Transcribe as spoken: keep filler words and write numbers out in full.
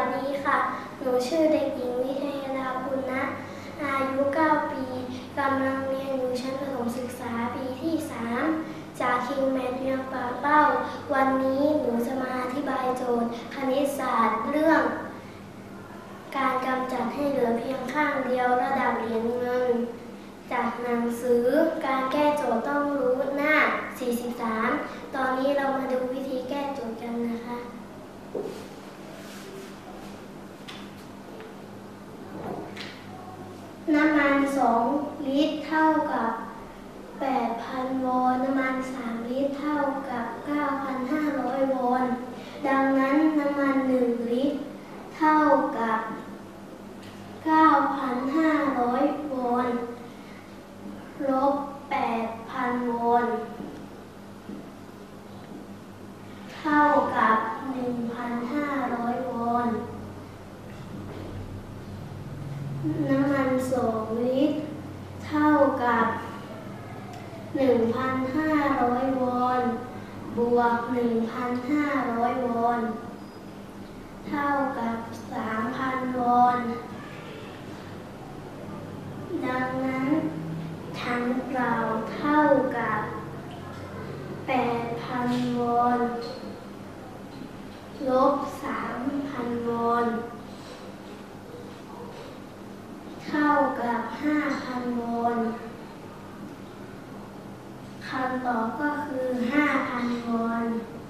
ดีค่ะหนูชื่อเด็กหญิงวิทยาดาคุณนะอายุเก้าปีกำลังเรียนอยู่ชั้นประถมศึกษาปีที่สามจากคิงแมทเรียงปากเป้าวันนี้หนูจะมาอธิบายโจทย์คณิตศาสตร์เรื่องการกำจัดให้เหลือเพียงข้างเดียวระดับเหรียญเงินจากหนังสือการแก้โจทย์ต้องรู้หน้าสี่สิบสามตอนนี้เรามาดูวิธีแก้โจทย์กันนะคะน้ำมันสองลิตรเท่ากับแปดพันโวลต์น้ำมันสามลิตรเท่ากับ เก้าพันห้าร้อย โวลต์ดังนั้นน้ำมันหนึ่งลิตรเท่ากับ เก้าพันห้าร้อย โวลต์ลบ แปดพัน โวลต์เท่ากับ หนึ่งพันห้าร้อย โวลต์น้ำมันสองลิตรเท่ากับ หนึ่งพันห้าร้อย โวลต์บวก หนึ่งพันห้าร้อย โวลต์เท่ากับ สามพัน โวลต์ดังนั้นทั้งเราเท่ากับ แปดพัน โวลต์ลบ สามพัน โวลต์เท่ากับ ห้าพัน โวลต์คำตอบก็คือ ห้าพัน โวลต์